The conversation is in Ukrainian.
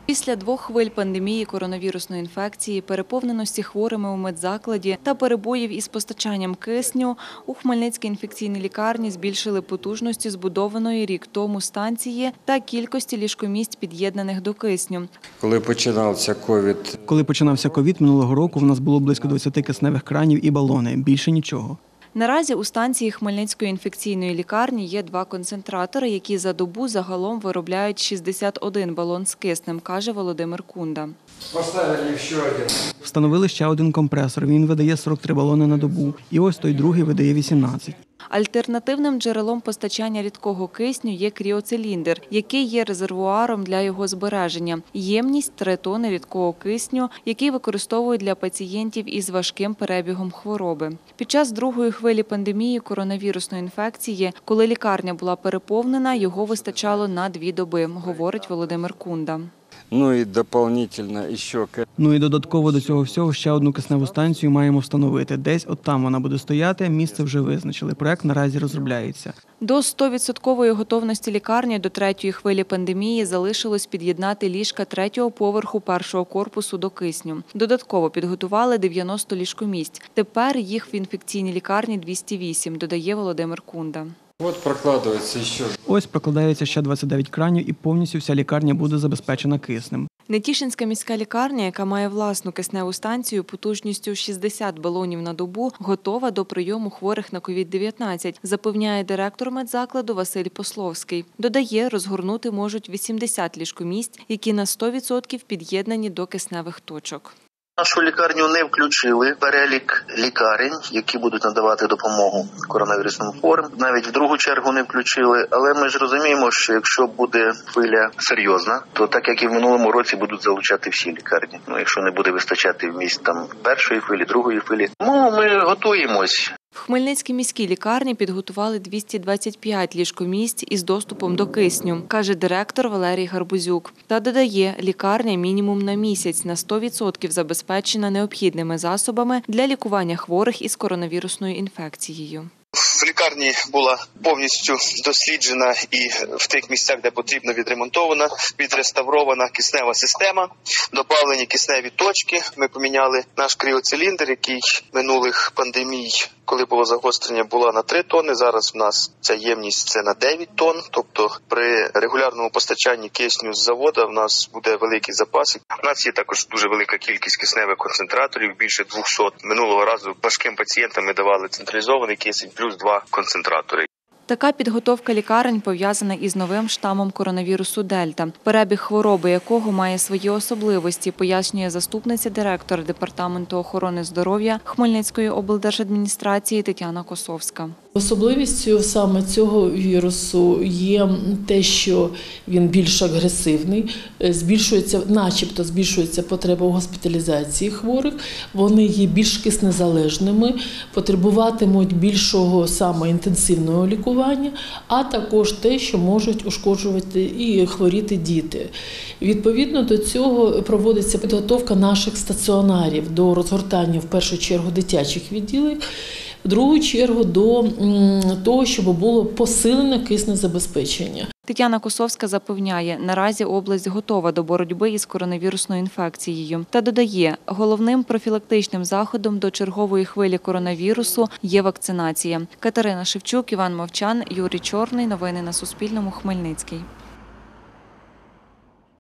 Після 2 хвиль пандемії коронавірусної інфекції, переповненості хворими у медзакладі та перебоїв із постачанням кисню, у Хмельницькій інфекційній лікарні збільшили потужності збудованої рік тому станції та кількості ліжкомісць, під'єднаних до кисню. Коли починався ковід минулого року, у нас було близько 20 кисневих кранів і балони. Більше нічого. Наразі у станції Хмельницької інфекційної лікарні є 2 концентратори, які за добу загалом виробляють 61 балон з киснем, каже Володимир Кунда. Встановили ще один компресор. Він видає 43 балони на добу. І ось той другий видає 18. Альтернативним джерелом постачання рідкого кисню є кріоциліндр, який є резервуаром для його збереження. Ємність – 3 тонни рідкого кисню, який використовують для пацієнтів із важким перебігом хвороби. Під час 2-ї хвилі пандемії коронавірусної інфекції, коли лікарня була переповнена, його вистачало на 2 доби, говорить Володимир Кунда. І додатково до цього всього ще одну кисневу станцію маємо встановити. Десь от там вона буде стояти, місце вже визначили. Проект наразі розробляється. До 100% готовності лікарні до 3-ї хвилі пандемії залишилось під'єднати ліжка 3-го поверху 1-го корпусу до кисню. Додатково підготували 90 ліжкомісць. Тепер їх в інфекційній лікарні 208, додає Володимир Кунда. Ось прокладається ще 29 кранів і повністю вся лікарня буде забезпечена киснем. Нетішинська міська лікарня, яка має власну кисневу станцію потужністю 60 балонів на добу, готова до прийому хворих на COVID-19, запевняє директор медзакладу Василь Пословський. Додає, розгорнути можуть 80 ліжкомісць, які на 100% під'єднані до кисневих точок. Нашу лікарню не включили в перелік лікарень, які будуть надавати допомогу коронавірусним хворим. Навіть в другу чергу не включили. Але ми ж розуміємо, що якщо буде хвиля серйозна, то так як і в минулому році будуть залучати всі лікарні. Якщо не буде вистачати місць там 1-ї хвилі, 2-ї хвилі, ми готуємось. В Хмельницькій міській лікарні підготували 225 ліжкомісць із доступом до кисню, каже директор Валерій Гарбузюк. Та додає, лікарня мінімум на місяць на 100% забезпечена необхідними засобами для лікування хворих із коронавірусною інфекцією. В лікарні була повністю досліджена і в тих місцях, де потрібно, відремонтована, відреставрована киснева система, добавлені кисневі точки. Ми поміняли наш кріоциліндр, який минулих пандемій, коли було загострення, була на 3 тонни. Зараз в нас ця ємність на 9 тонн. Тобто при регулярному постачанні кисню з заводу в нас буде великий запас. У нас є також дуже велика кількість кисневих концентраторів, більше 200. Минулого разу важким пацієнтам ми давали централізований кисень плюс 2 концентратори. Така підготовка лікарень пов'язана із новим штамом коронавірусу «Дельта», перебіг хвороби якого має свої особливості, пояснює заступниця директора Департаменту охорони здоров'я Хмельницької облдержадміністрації Тетяна Косовська. Особливістю саме цього вірусу є те, що він більш агресивний, начебто збільшується потреба у госпіталізації хворих, вони є більш киснезалежними, потребуватимуть більшого саме інтенсивного лікування, а також те, що можуть ушкоджувати і хворіти діти. Відповідно до цього проводиться підготовка наших стаціонарів до розгортання в першу чергу дитячих відділень, в другу чергу до того, щоб було посилене киснезабезпечення. Тетяна Косовська запевняє, наразі область готова до боротьби із коронавірусною інфекцією. Та додає, головним профілактичним заходом до чергової хвилі коронавірусу є вакцинація. Катерина Шевчук, Іван Мовчан, Юрій Чорний. Новини на Суспільному. Хмельницький.